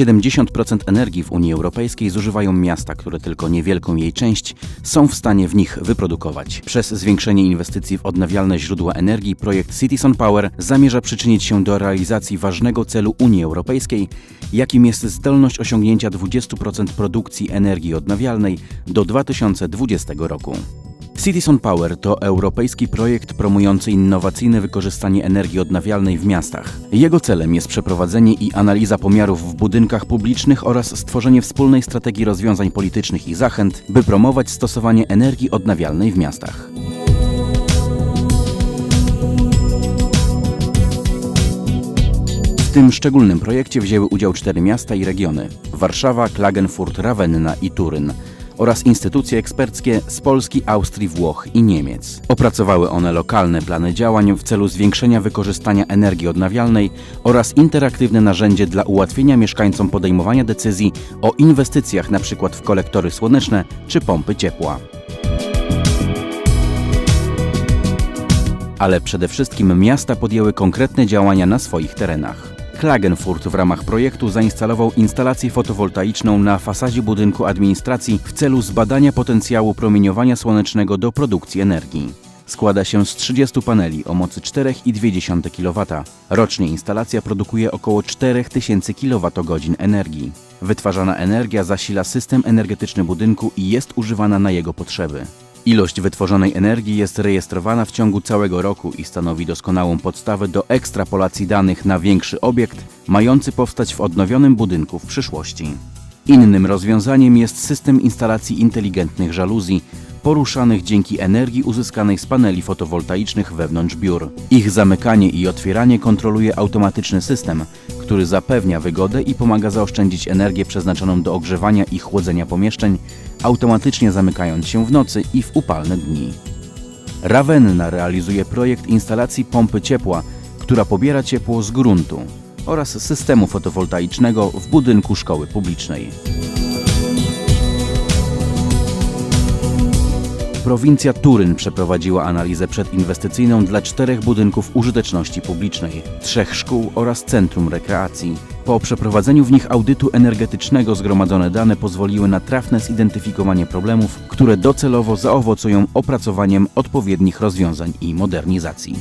70% energii w Unii Europejskiej zużywają miasta, które tylko niewielką jej część są w stanie w nich wyprodukować. Przez zwiększenie inwestycji w odnawialne źródła energii projekt Cities on Power zamierza przyczynić się do realizacji ważnego celu Unii Europejskiej, jakim jest zdolność osiągnięcia 20% produkcji energii odnawialnej do 2020 roku. Cities on Power to europejski projekt promujący innowacyjne wykorzystanie energii odnawialnej w miastach. Jego celem jest przeprowadzenie i analiza pomiarów w budynkach publicznych oraz stworzenie wspólnej strategii rozwiązań politycznych i zachęt, by promować stosowanie energii odnawialnej w miastach. W tym szczególnym projekcie wzięły udział 4 miasta i regiony: Warszawa, Klagenfurt, Ravenna i Turyn, oraz instytucje eksperckie z Polski, Austrii, Włoch i Niemiec. Opracowały one lokalne plany działań w celu zwiększenia wykorzystania energii odnawialnej oraz interaktywne narzędzie dla ułatwienia mieszkańcom podejmowania decyzji o inwestycjach np. w kolektory słoneczne czy pompy ciepła. Ale przede wszystkim miasta podjęły konkretne działania na swoich terenach. Klagenfurt w ramach projektu zainstalował instalację fotowoltaiczną na fasadzie budynku administracji w celu zbadania potencjału promieniowania słonecznego do produkcji energii. Składa się z 30 paneli o mocy 4,2 kW. Rocznie instalacja produkuje około 4000 kWh energii. Wytwarzana energia zasila system energetyczny budynku i jest używana na jego potrzeby. Ilość wytworzonej energii jest rejestrowana w ciągu całego roku i stanowi doskonałą podstawę do ekstrapolacji danych na większy obiekt, mający powstać w odnowionym budynku w przyszłości. Innym rozwiązaniem jest system instalacji inteligentnych żaluzji, poruszanych dzięki energii uzyskanej z paneli fotowoltaicznych wewnątrz biur. Ich zamykanie i otwieranie kontroluje automatyczny system, który zapewnia wygodę i pomaga zaoszczędzić energię przeznaczoną do ogrzewania i chłodzenia pomieszczeń, automatycznie zamykając się w nocy i w upalne dni. Ravenna realizuje projekt instalacji pompy ciepła, która pobiera ciepło z gruntu, oraz systemu fotowoltaicznego w budynku szkoły publicznej. Prowincja Turyn przeprowadziła analizę przedinwestycyjną dla 4 budynków użyteczności publicznej, 3 szkół oraz centrum rekreacji. Po przeprowadzeniu w nich audytu energetycznego zgromadzone dane pozwoliły na trafne zidentyfikowanie problemów, które docelowo zaowocują opracowaniem odpowiednich rozwiązań i modernizacji.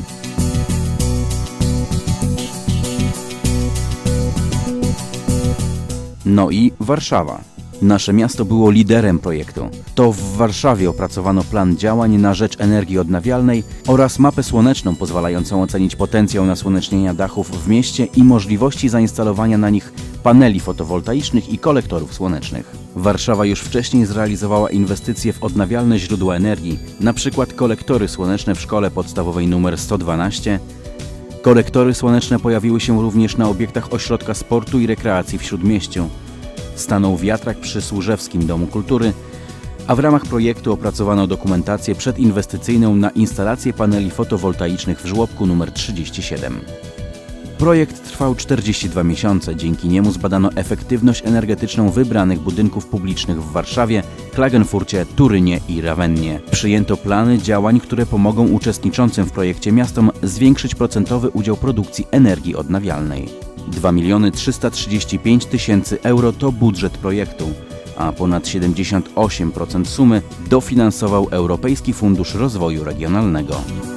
No i Warszawa. Nasze miasto było liderem projektu. To w Warszawie opracowano plan działań na rzecz energii odnawialnej oraz mapę słoneczną pozwalającą ocenić potencjał nasłonecznienia dachów w mieście i możliwości zainstalowania na nich paneli fotowoltaicznych i kolektorów słonecznych. Warszawa już wcześniej zrealizowała inwestycje w odnawialne źródła energii, np. kolektory słoneczne w szkole podstawowej nr 112. Kolektory słoneczne pojawiły się również na obiektach ośrodka sportu i rekreacji w Śródmieściu. Stanął wiatrak przy Służewskim Domu Kultury, a w ramach projektu opracowano dokumentację przedinwestycyjną na instalację paneli fotowoltaicznych w żłobku nr 37. Projekt trwał 42 miesiące, dzięki niemu zbadano efektywność energetyczną wybranych budynków publicznych w Warszawie, Klagenfurcie, Turynie i Ravennie. Przyjęto plany działań, które pomogą uczestniczącym w projekcie miastom zwiększyć procentowy udział produkcji energii odnawialnej. 2 335 000 euro to budżet projektu, a ponad 78% sumy dofinansował Europejski Fundusz Rozwoju Regionalnego.